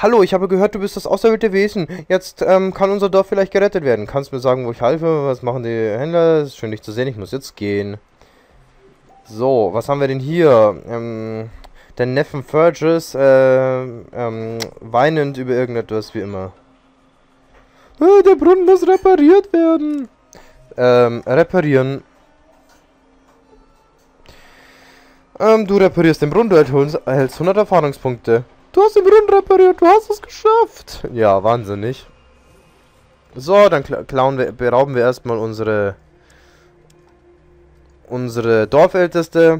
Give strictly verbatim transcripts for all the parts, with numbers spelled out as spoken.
Hallo, ich habe gehört, du bist das auserwählte Wesen. Jetzt ähm, kann unser Dorf vielleicht gerettet werden. Kannst du mir sagen, wo ich helfe? Was machen die Händler? Ist schön, dich zu sehen. Ich muss jetzt gehen. So, was haben wir denn hier? Ähm, der Neffen Fergus, äh, ähm, weinend über irgendetwas, wie immer. Ah, der Brunnen muss repariert werden. Ähm, reparieren. Ähm, du reparierst den Brunnen, du erhältst hundert Erfahrungspunkte. Du hast den Brunnen repariert, du hast es geschafft. Ja, wahnsinnig. So, dann klauen wir, berauben wir erstmal unsere unsere Dorfälteste.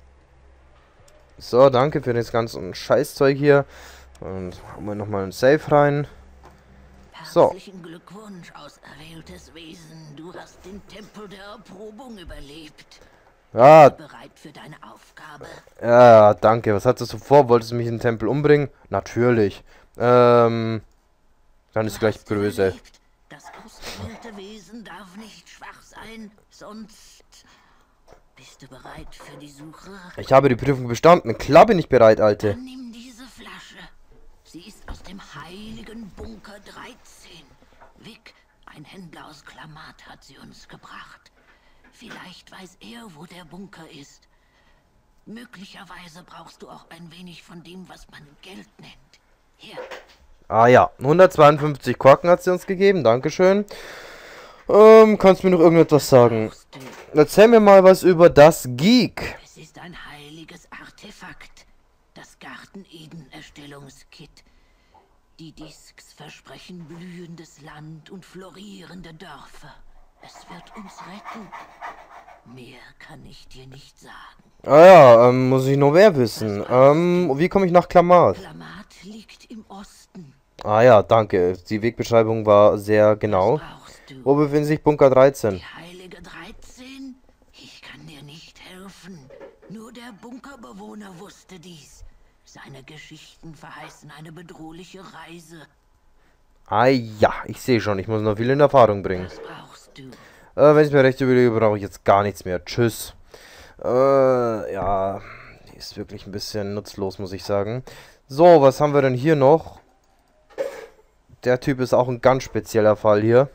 So, danke für das ganze Scheißzeug hier. Und haben wir nochmal ein Safe rein. So. Herzlichen Glückwunsch, auserwähltes Wesen. Du hast den Tempel der Erprobung überlebt. Ja. Bist du bereit für deine Aufgabe? Ja, danke. Was hattest du vor? Wolltest du mich in den Tempel umbringen? Natürlich. Ähm. Dann ist gleich böse. Das auserwählte Wesen darf nicht schwach sein, sonst... Bist du bereit für die Suche? Ich habe die Prüfung bestanden. Klar bin ich bereit, Alte. Dann nimm diese Flasche. Sie ist aus dem heiligen Bunker dreizehn. Vic, ein Händler aus Klamat, hat sie uns gebracht. Vielleicht weiß er, wo der Bunker ist. Möglicherweise brauchst du auch ein wenig von dem, was man Geld nennt. Hier. Ah ja, hundertzweiundfünfzig Korken hat sie uns gegeben. Dankeschön. Ähm, kannst du mir noch irgendetwas sagen? Erzähl mir mal was über das Geek. Es ist ein heiliges Artefakt. Das Garten-Eden-Erstellungskit. Die Disks versprechen blühendes Land und florierende Dörfer. Es wird uns retten. Mehr kann ich dir nicht sagen. Ah ja, ähm, muss ich nur mehr wissen. Ähm, wie komme ich nach Klamat? Klamat liegt im Osten. Ah ja, danke. Die Wegbeschreibung war sehr genau. Wo befindet sich Bunker dreizehn? Die heilige dreizehn? Ich kann dir nicht helfen. Nur der Bunkerbewohner wusste dies. Seine Geschichten verheißen eine bedrohliche Reise. Ah ja, ich sehe schon. Ich muss noch viel in Erfahrung bringen. Was brauchst du? Äh, wenn ich mir recht überlege, brauche ich jetzt gar nichts mehr. Tschüss. Äh, ja. Die ist wirklich ein bisschen nutzlos, muss ich sagen. So, was haben wir denn hier noch? Der Typ ist auch ein ganz spezieller Fall hier.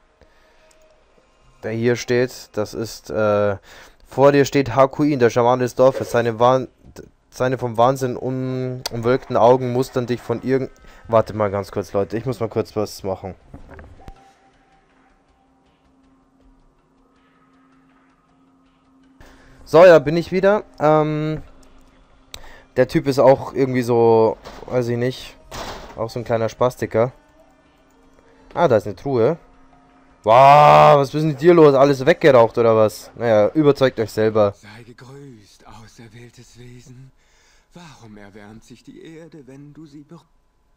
Der hier steht, das ist, äh, vor dir steht Hakuin, der Schaman des Dorfes. Seine, Wahn seine vom Wahnsinn um umwölkten Augen mustern dich von irgend... Warte mal ganz kurz, Leute. Ich muss mal kurz was machen. So, ja, bin ich wieder. Ähm, der Typ ist auch irgendwie so, weiß ich nicht, auch so ein kleiner Spastiker. Ah, da ist eine Truhe. Wow, was ist denn mit dir los? Alles weggeraucht oder was? Naja, überzeugt euch selber. Sei gegrüßt, auserwähltes Wesen. Warum erwärmt sich die Erde, wenn du sie ber...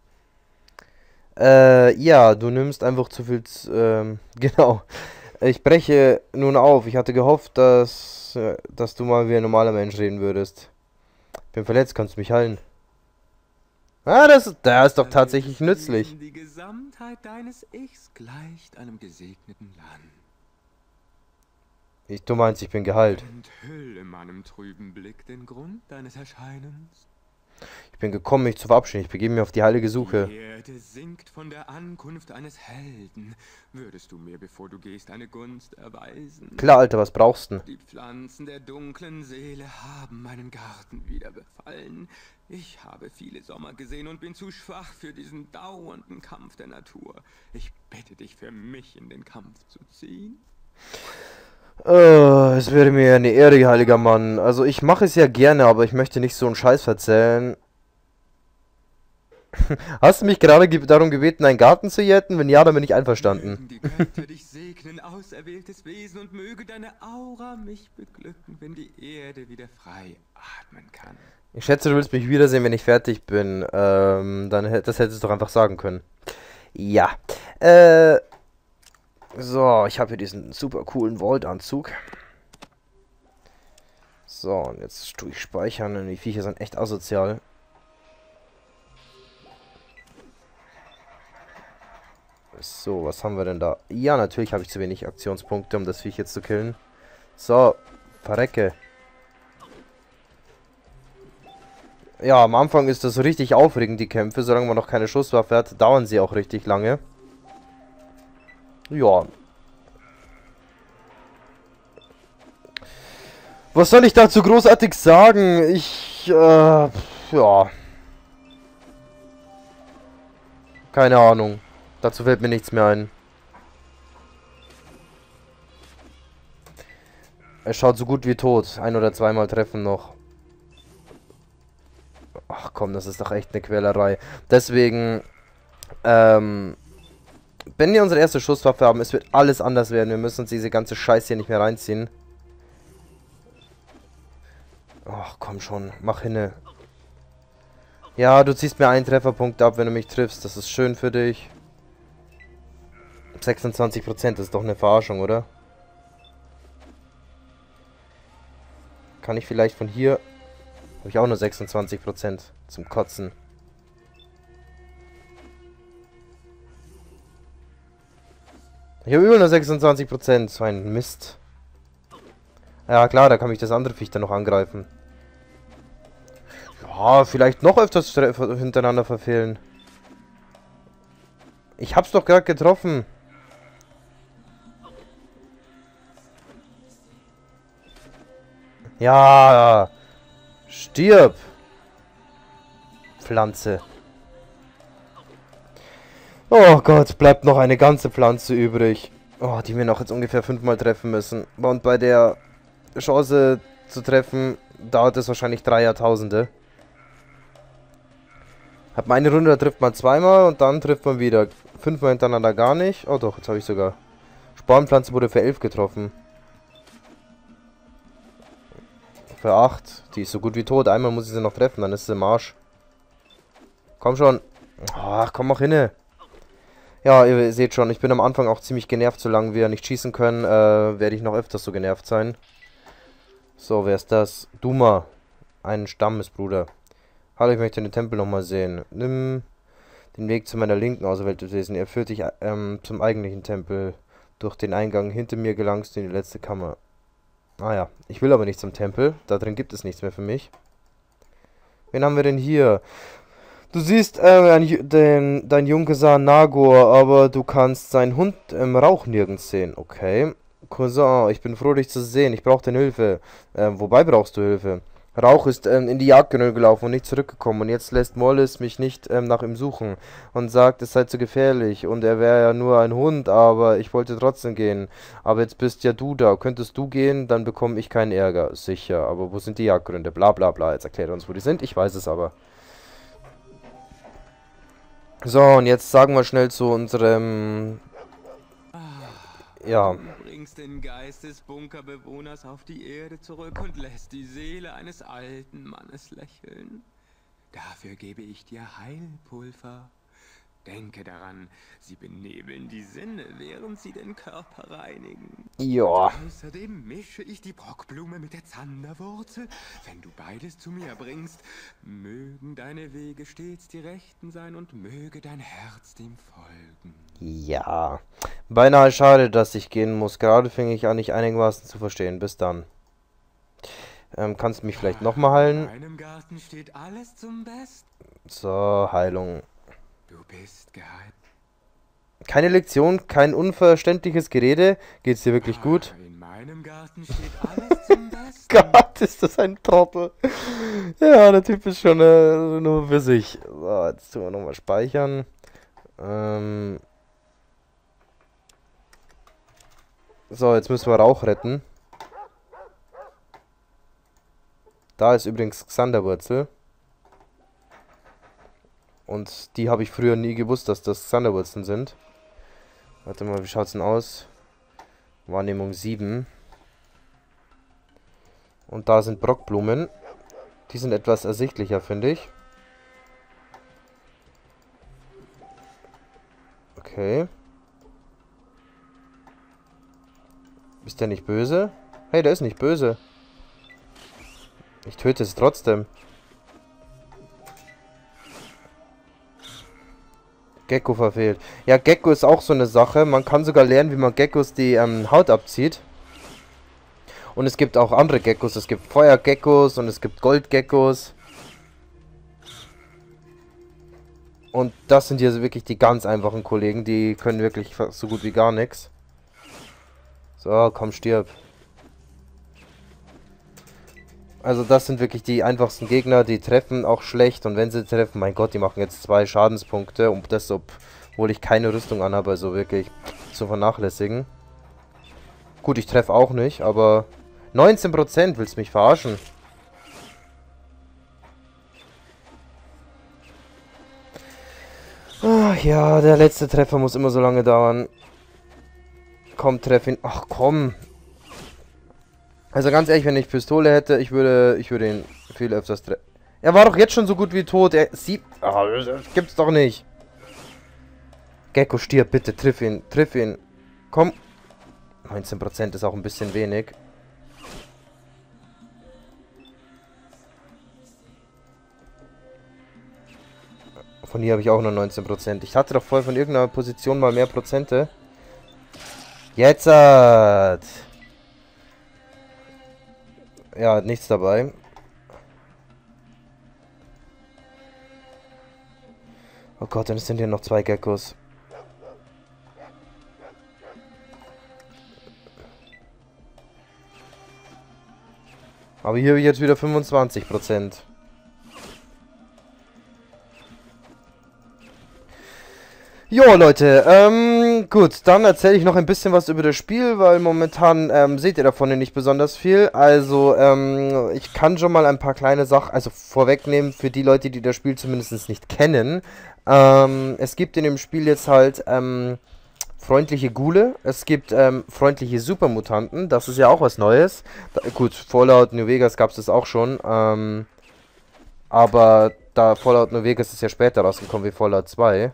Äh, ja, du nimmst einfach zu viel... Ähm, genau. Ich breche nun auf. Ich hatte gehofft, dass, dass du mal wie ein normaler Mensch reden würdest. Ich bin verletzt, kannst du mich heilen? Ah, das, das ist doch tatsächlich nützlich. Die Gesamtheit deines Ichs gleicht einem gesegneten Land. Ich, du meinst, ich bin geheilt. Enthülle meinem trüben Blick den Grund deines Erscheinens. Ich bin gekommen, mich zu verabschieden. Ich begebe mich auf die heilige Suche. Die Erde singt von der Ankunft eines Helden. Würdest du mir, bevor du gehst, eine Gunst erweisen? Klar, Alter, was brauchst du? Die Pflanzen der dunklen Seele haben meinen Garten wieder befallen. Ich habe viele Sommer gesehen und bin zu schwach für diesen dauernden Kampf der Natur. Ich bitte dich, für mich in den Kampf zu ziehen. Uh, es wäre mir eine Ehre, heiliger Mann. Also ich mache es ja gerne, aber ich möchte nicht so einen Scheiß erzählen. Hast du mich gerade ge darum gebeten, einen Garten zu jetten? Wenn ja, dann bin ich einverstanden. Mögen die Götter dich segnen, auserwähltes Wesen, und möge deine Aura mich beglücken, wenn die Erde wieder frei atmen kann. Ich schätze, du willst mich wiedersehen, wenn ich fertig bin. Ähm, dann das hättest du doch einfach sagen können. Ja. Äh... So, ich habe hier diesen super coolen Vault-Anzug. So, und jetzt tue ich speichern, denn die Viecher sind echt asozial. So, was haben wir denn da? Ja, natürlich habe ich zu wenig Aktionspunkte, um das Viech jetzt zu killen. So, verrecke. Ja, am Anfang ist das richtig aufregend, die Kämpfe. Solange man noch keine Schusswaffe hat, dauern sie auch richtig lange. Ja. Was soll ich dazu großartig sagen? Ich, äh, ja. Keine Ahnung. Dazu fällt mir nichts mehr ein. Er schaut so gut wie tot. Ein- oder zweimal treffen noch. Ach komm, das ist doch echt eine Quälerei. Deswegen, ähm, wenn wir unsere erste Schusswaffe haben, es wird alles anders werden. Wir müssen uns diese ganze Scheiße hier nicht mehr reinziehen. Ach komm schon, mach hinne. Ja, du ziehst mir einen Trefferpunkt ab, wenn du mich triffst. Das ist schön für dich. sechsundzwanzig Prozent, das ist doch eine Verarschung, oder? Kann ich vielleicht von hier... Habe ich auch nur sechsundzwanzig Prozent zum Kotzen. Ich habe über nur sechsundzwanzig Prozent. So ein Mist. Ja klar, da kann mich das andere Viech dann noch angreifen. Ja, vielleicht noch öfters hintereinander verfehlen. Ich hab's doch gerade getroffen. Ja. Stirb. Pflanze. Oh Gott, bleibt noch eine ganze Pflanze übrig. Oh, die wir noch jetzt ungefähr fünfmal treffen müssen. Und bei der Chance zu treffen, dauert es wahrscheinlich drei Jahrtausende. Hat man eine Runde, da trifft man zweimal und dann trifft man wieder. Fünfmal hintereinander gar nicht. Oh doch, jetzt habe ich sogar. Spornpflanze wurde für elf getroffen. Für acht. Die ist so gut wie tot. Einmal muss ich sie noch treffen, dann ist sie im Arsch. Komm schon. Ach, komm auch hinne. Ja, ihr seht schon, ich bin am Anfang auch ziemlich genervt. Solange wir nicht schießen können, äh, werde ich noch öfters so genervt sein. So, wer ist das? Duma. Ein Stammesbruder. Hallo, ich möchte den Tempel nochmal sehen. Nimm den Weg zu meiner linken Auserwähltewesen. Er führt dich ähm, zum eigentlichen Tempel. Durch den Eingang hinter mir gelangst du in die letzte Kammer. Ah ja, ich will aber nicht zum Tempel. Da drin gibt es nichts mehr für mich. Wen haben wir denn hier? Du siehst äh, ein, den, dein Junggesar Nagor, aber du kannst seinen Hund im Rauch nirgends sehen. Okay. Cousin, ich bin froh, dich zu sehen. Ich brauche deine Hilfe. Äh, wobei brauchst du Hilfe? Rauch ist ähm, in die Jagdgründe gelaufen und nicht zurückgekommen. Und jetzt lässt Mollis mich nicht ähm, nach ihm suchen. Und sagt, es sei zu gefährlich. Und er wäre ja nur ein Hund, aber ich wollte trotzdem gehen. Aber jetzt bist ja du da. Könntest du gehen, dann bekomme ich keinen Ärger. Sicher. Aber wo sind die Jagdgründe? Bla bla bla. Jetzt erklärt er uns, wo die sind. Ich weiß es aber. So, und jetzt sagen wir schnell zu unserem... Ja. Du bringst den Geist des Bunkerbewohners auf die Erde zurück und lässt die Seele eines alten Mannes lächeln. Dafür gebe ich dir Heilpulver. Denke daran, sie benebeln die Sinne, während sie den Körper reinigen. Ja. Außerdem mische ich die Brockblume mit der Zanderwurzel. Wenn du beides zu mir bringst, mögen deine Wege stets die rechten sein und möge dein Herz dem folgen. Ja. Beinahe schade, dass ich gehen muss. Gerade fing ich an, nicht einigermaßen zu verstehen. Bis dann. Ähm, kannst du mich vielleicht nochmal heilen? In meinem Garten steht alles zum Besten. So, Heilung. Du bist geheilt. Keine Lektion, kein unverständliches Gerede. Geht's dir wirklich gut? In meinem Garten steht alles zum Besten. Gott, ist das ein Trottel. Ja, der Typ ist schon äh, nur für sich. So, jetzt tun wir nochmal speichern. Ähm... So, jetzt müssen wir Rauch retten. Da ist übrigens Xanderwurzel. Und die habe ich früher nie gewusst, dass das Xanderwurzeln sind. Warte mal, wie schaut's denn aus? Wahrnehmung sieben. Und da sind Brockblumen. Die sind etwas ersichtlicher, finde ich. Okay. Ist der nicht böse? Hey, der ist nicht böse. Ich töte es trotzdem. Gecko verfehlt. Ja, Gecko ist auch so eine Sache. Man kann sogar lernen, wie man Geckos die ähm, Haut abzieht. Und es gibt auch andere Geckos. Es gibt Feuergeckos und es gibt Goldgeckos. Und das sind hier wirklich die ganz einfachen Kollegen. Die können wirklich so gut wie gar nichts. So, komm, stirb. Also das sind wirklich die einfachsten Gegner. Die treffen auch schlecht. Und wenn sie treffen, mein Gott, die machen jetzt zwei Schadenspunkte. Und das, obwohl ich keine Rüstung anhabe. Also wirklich zu vernachlässigen. Gut, ich treffe auch nicht, aber neunzehn Prozent, willst du mich verarschen? Ach ja, der letzte Treffer muss immer so lange dauern. Komm, treff ihn. Ach komm. Also ganz ehrlich, wenn ich Pistole hätte, ich würde, ich würde ihn viel öfters treffen. Er war doch jetzt schon so gut wie tot. Er sieht... Ah, das gibt's doch nicht. Gecko, stirb, bitte, triff ihn, triff ihn. Komm. neunzehn Prozent ist auch ein bisschen wenig. Von hier habe ich auch nur neunzehn Prozent. Ich hatte doch vorher von irgendeiner Position mal mehr Prozente. Jetzt hat... Ja, nichts dabei. Oh Gott, dann sind hier noch zwei Geckos. Aber hier habe ich jetzt wieder fünfundzwanzig Prozent. Jo, Leute, ähm, gut, dann erzähle ich noch ein bisschen was über das Spiel, weil momentan ähm, seht ihr davon nicht besonders viel. Also, ähm, ich kann schon mal ein paar kleine Sachen, also vorwegnehmen für die Leute, die das Spiel zumindest nicht kennen. Ähm, es gibt in dem Spiel jetzt halt, ähm, freundliche Ghule, es gibt ähm, freundliche Supermutanten, das ist ja auch was Neues. Da, gut, Fallout New Vegas gab es das auch schon, ähm, aber da Fallout New Vegas ist ja später rausgekommen wie Fallout zwei.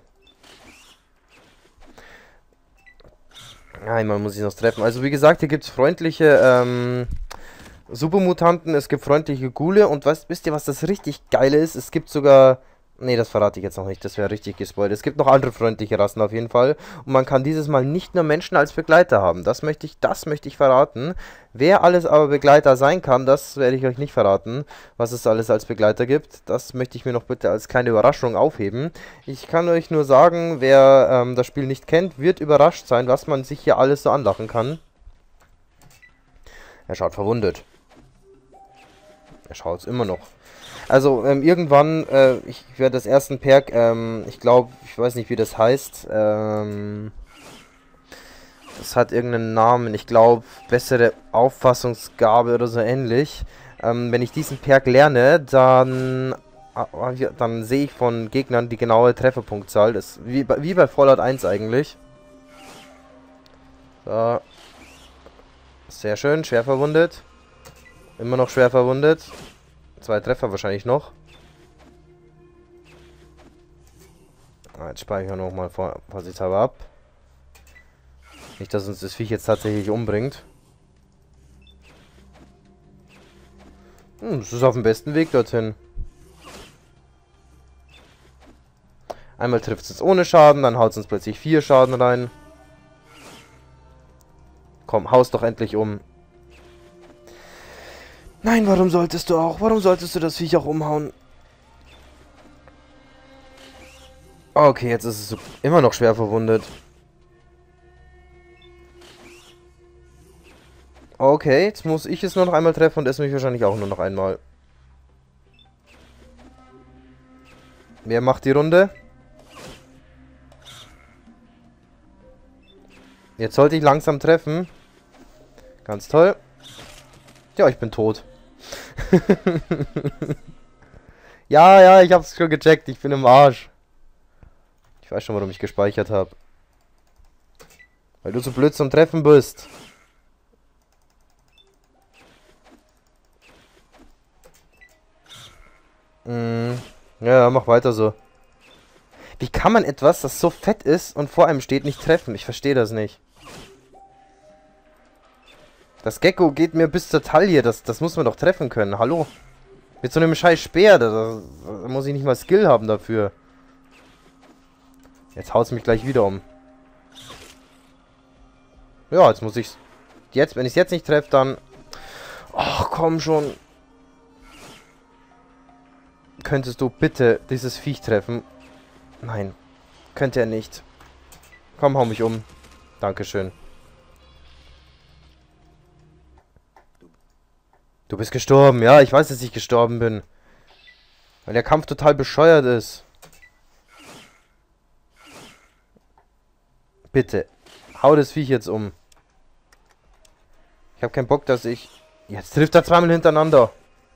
Einmal muss ich noch treffen. Also wie gesagt, hier gibt es freundliche ähm, Supermutanten, es gibt freundliche Ghule und was, wisst ihr, was das richtig geile ist? Es gibt sogar... Nee, das verrate ich jetzt noch nicht, das wäre richtig gespoilt. Es gibt noch andere freundliche Rassen auf jeden Fall. Und man kann dieses Mal nicht nur Menschen als Begleiter haben. Das möchte ich, das möchte ich verraten. Wer alles aber Begleiter sein kann, das werde ich euch nicht verraten, was es alles als Begleiter gibt. Das möchte ich mir noch bitte als kleine Überraschung aufheben. Ich kann euch nur sagen, wer ähm, das Spiel nicht kennt, wird überrascht sein, was man sich hier alles so anlachen kann. Er schaut verwundet. Er schaut es immer noch. Also, ähm, irgendwann, äh, ich werde das ersten Perk, ähm, ich glaube, ich weiß nicht, wie das heißt, ähm, das hat irgendeinen Namen, ich glaube, bessere Auffassungsgabe oder so ähnlich. Ähm, wenn ich diesen Perk lerne, dann, äh, dann sehe ich von Gegnern die genaue Trefferpunktzahl, das ist wie bei, wie bei Fallout eins eigentlich. So. Sehr schön, schwer verwundet. Immer noch schwer verwundet. Zwei Treffer wahrscheinlich noch. Ah, jetzt speichere ich nochmal vorsichtshalber ab. Nicht, dass uns das Viech jetzt tatsächlich umbringt. Hm, das ist auf dem besten Weg dorthin. Einmal trifft es uns ohne Schaden, dann haut es uns plötzlich vier Schaden rein. Komm, haust doch endlich um. Nein, warum solltest du auch? Warum solltest du das Viech auch umhauen? Okay, jetzt ist es immer noch schwer verwundet. Okay, jetzt muss ich es nur noch einmal treffen und es mich wahrscheinlich auch nur noch einmal. Wer macht die Runde? Jetzt sollte ich langsam treffen. Ganz toll. Ja, ich bin tot. Ja, ja, ich hab's schon gecheckt. Ich bin im Arsch. Ich weiß schon, warum ich gespeichert habe. Weil du so blöd zum Treffen bist. Mm, ja, mach weiter so. Wie kann man etwas, das so fett ist und vor einem steht, nicht treffen? Ich verstehe das nicht. Das Gecko geht mir bis zur Taille. Das, das muss man doch treffen können. Hallo? Mit so einem scheiß Speer. Da, da muss ich nicht mal Skill haben dafür. Jetzt haut es mich gleich wieder um. Ja, jetzt muss ich's. Jetzt, wenn ich es jetzt nicht treffe, dann... Ach, komm schon. Könntest du bitte dieses Viech treffen? Nein. Könnte er nicht. Komm, hau mich um. Dankeschön. Du bist gestorben. Ja, ich weiß, dass ich gestorben bin. Weil der Kampf total bescheuert ist. Bitte. Hau das Viech jetzt um. Ich habe keinen Bock, dass ich... Jetzt trifft er zweimal hintereinander.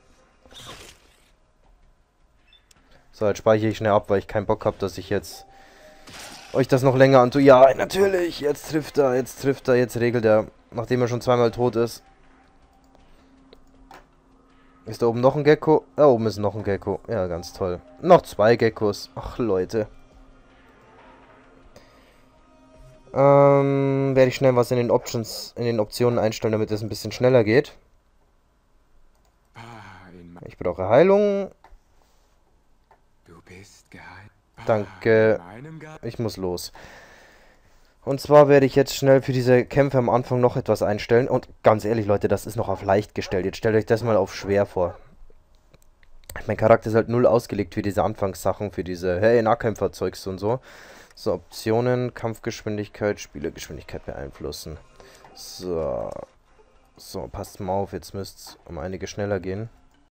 So, jetzt speichere ich schnell ab, weil ich keinen Bock habe, dass ich jetzt... euch das noch länger antue. Ja, natürlich. Jetzt trifft er, jetzt trifft er, jetzt regelt er. Nachdem er schon zweimal tot ist. Ist da oben noch ein Gecko? Da oben ist noch ein Gecko. Ja, ganz toll. Noch zwei Geckos. Ach, Leute. Ähm, werde ich schnell was in den Options, in den Optionen einstellen, damit es ein bisschen schneller geht. Ich brauche Heilung. Du bist geheilt. Danke. Ich muss los. Und zwar werde ich jetzt schnell für diese Kämpfe am Anfang noch etwas einstellen. Und ganz ehrlich, Leute, das ist noch auf leicht gestellt. Jetzt stellt euch das mal auf schwer vor. Mein Charakter ist halt null ausgelegt für diese Anfangssachen, für diese, hey, Nahkämpfer-Zeugs und so. So, Optionen, Kampfgeschwindigkeit, Spielergeschwindigkeit beeinflussen. So. So, passt mal auf, jetzt müsste es um einige schneller gehen.